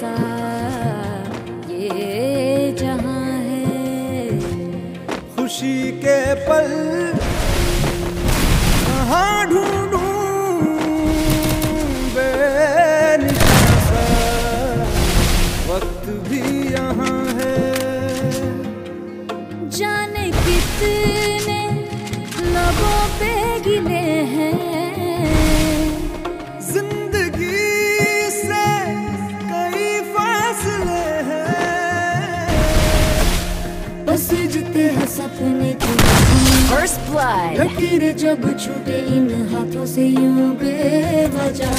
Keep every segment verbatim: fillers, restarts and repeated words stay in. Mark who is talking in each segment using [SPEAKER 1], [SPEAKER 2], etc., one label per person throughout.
[SPEAKER 1] सा ये जहां है।
[SPEAKER 2] खुशी के पल कहाँ ढूंढूं बेनिशान सा, वक्त भी यहाँ है।
[SPEAKER 1] जाने कितने लबों पे गिले हैं,
[SPEAKER 2] जिंदगी से कई फासले हैं,
[SPEAKER 1] बस जीते हैं सपने की।
[SPEAKER 3] First blood.
[SPEAKER 1] लकीरें जब छूटे इन हाथों से यूं बेवजह,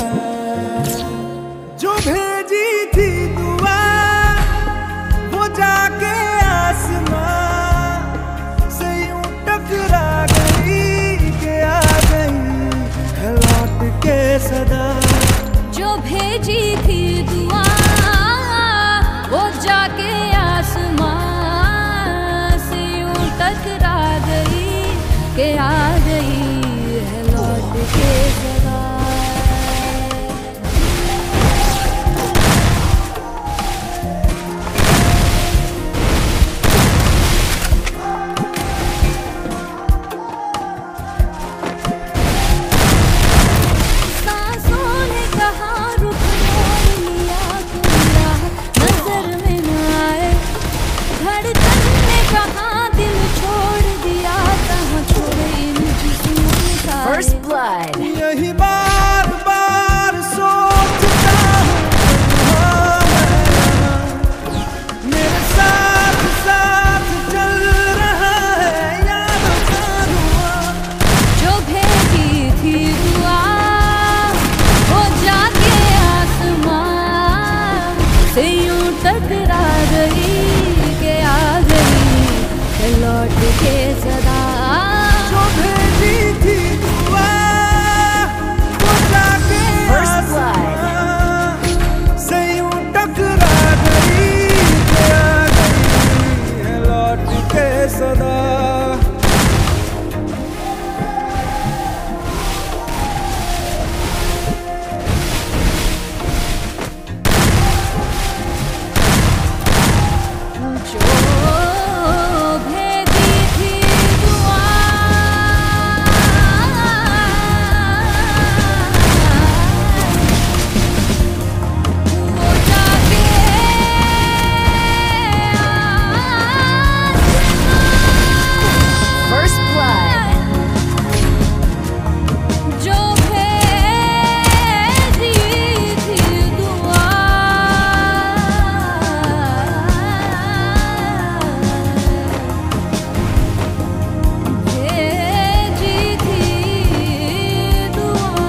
[SPEAKER 2] जो भेजी थी दुआ वो जाके आसमां से यूं टकरा गई के आ गई है लौट के सदा।
[SPEAKER 1] जो भेजी थी दुआ वो जाके आसमां से यूं टकरा गई के आ गई है लौट के सदा। सांसों ने कहा रुक मोड़ लिया तुम नजर में न आए, धड़कन ने कहा दिल छोड़ दिया कहाँ छोड़े इन जिस्मों का।
[SPEAKER 3] First blood.
[SPEAKER 2] यही बार बार सोचता हूँ मेरे साथ साथ चल रहा है यादों का धुआं।
[SPEAKER 1] जो भेजी थी दुआ वो जाके आसमां से यूं टकरा गई के आ गई है लौट के सदा।
[SPEAKER 2] जो भेजी थी दुआ वो जाके
[SPEAKER 3] First blood.
[SPEAKER 2] आसमां से यूं टकरा गई के आ गई है लौट के सदा।
[SPEAKER 1] जो भेजी थी दुआ वो जाके
[SPEAKER 3] First blood.
[SPEAKER 1] जो भेजी थी दुआ भेजी थी दुआ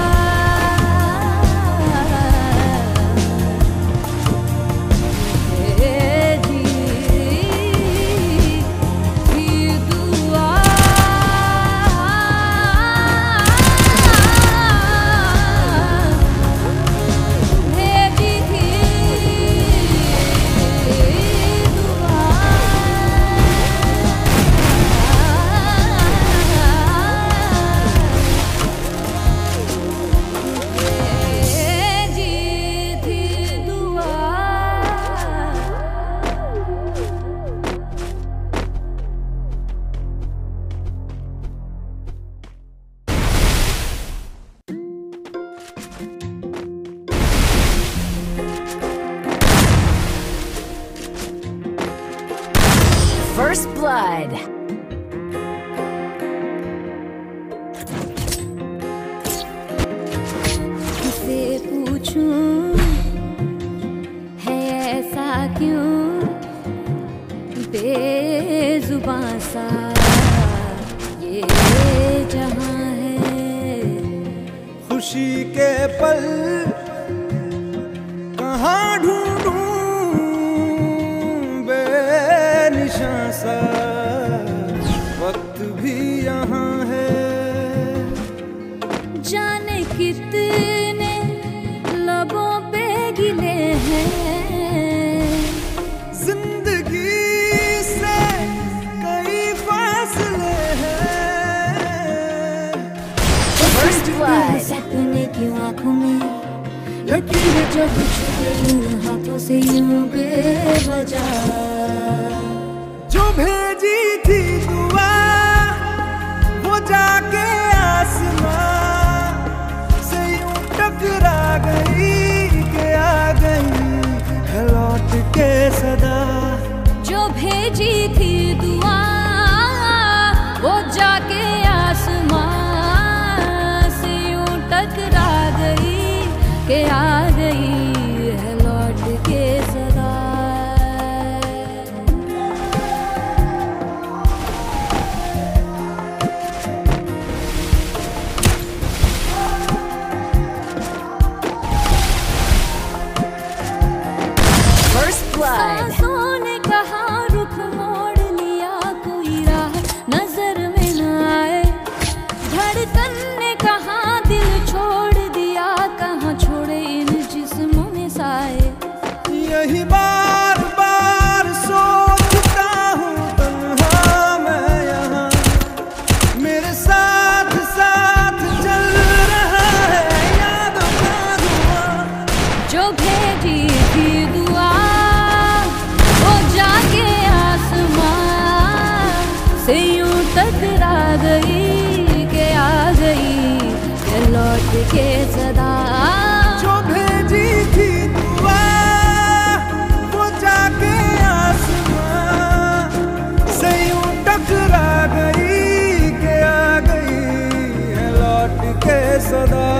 [SPEAKER 1] भेजी थी दुआ भेजी थी भेजी थी दुआ।
[SPEAKER 3] First blood.
[SPEAKER 1] किसे पूछूं है ऐसा क्यों बेजुबां सा ये जहां है।
[SPEAKER 2] खुशी के पल कहाँ ढूंढूं बेनिशान सा, वक्त भी यहाँ है।
[SPEAKER 1] जाने कितने लबों पे गिले हैं,
[SPEAKER 2] जिंदगी से कई फासले हैं,
[SPEAKER 3] First blood.
[SPEAKER 1] सपने की आंखों में लकीर जब छुपे इन हाथों से यूं बेवजह,
[SPEAKER 2] जो भेजी थी दुआ वो जाके आसमां से यूं टकरा गई के आ गई है लौट के सदा।
[SPEAKER 1] जो भेजी थी दुआ वो जाके आसमां से यूं टकरा गई के आ गई है लौट के सदा।
[SPEAKER 3] First blood.
[SPEAKER 1] सांसों ने कहा रुख मोड़ लिया, कोई राह नजर में न आए। धड़कन ने कहा दिल छोड़ दिया, कहाँ छोड़े इन जिस्मों में साए।
[SPEAKER 2] यही बार बार सोचता हूँ तन्हा मैं यहाँ, मेरे साथ साथ चल रहा है याद का धुआं।
[SPEAKER 1] जो भेजी थी दुआ वो जाके आसमां से यूं टकरा गई के आ गई के लौट के सदा।
[SPEAKER 2] जो भेजी थी दुआ वो जाके आसमां से यूं टकरा गई के आ गई है लौट के सदा।